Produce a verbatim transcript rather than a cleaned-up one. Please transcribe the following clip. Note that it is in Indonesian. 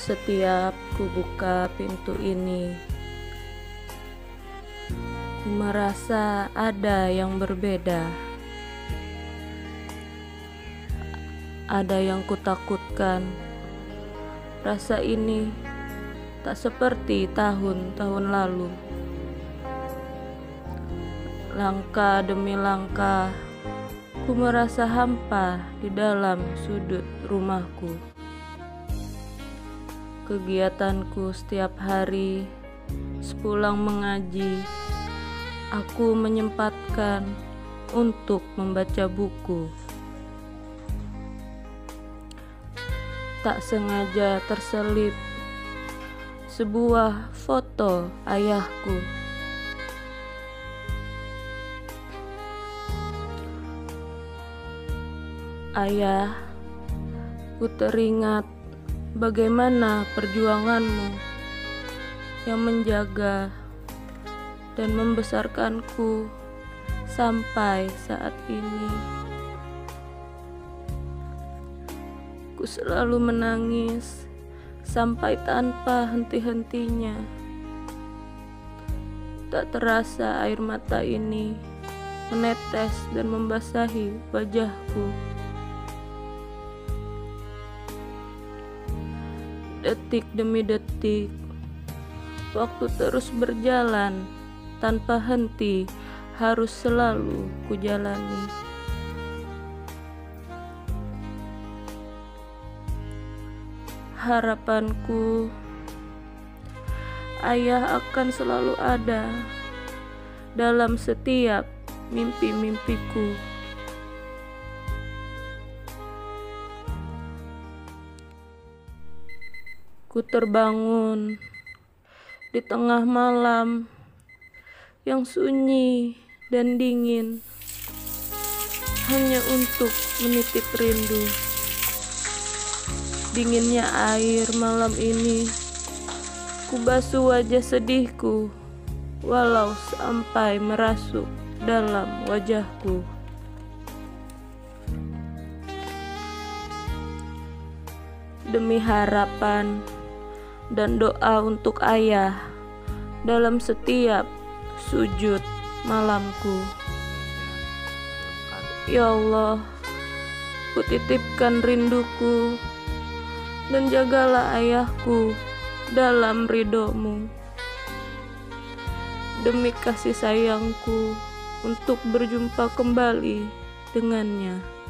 Setiap ku buka pintu ini, ku merasa ada yang berbeda. Ada yang kutakutkan. Rasa ini tak seperti tahun-tahun lalu. Langkah demi langkah, ku merasa hampa di dalam sudut rumahku. Kegiatanku setiap hari, sepulang mengaji, aku menyempatkan untuk membaca buku. Tak sengaja terselip sebuah foto ayahku. Ayah, ku teringat bagaimana perjuanganmu yang menjaga dan membesarkanku sampai saat ini. Ku selalu menangis sampai tanpa henti-hentinya. Tak terasa air mata ini menetes dan membasahi wajahku. Detik demi detik, waktu terus berjalan tanpa henti, harus selalu kujalani. Harapanku, ayah akan selalu ada dalam setiap mimpi-mimpiku. Ku terbangun di tengah malam yang sunyi dan dingin, hanya untuk menitip rindu. Dinginnya air malam ini, ku basuh wajah sedihku, walau sampai merasuk dalam wajahku. Demi harapan dan doa untuk ayah dalam setiap sujud malamku. Ya Allah, ku titipkan rinduku dan jagalah ayahku dalam ridho-Mu. Demi kasih sayangku untuk berjumpa kembali dengannya.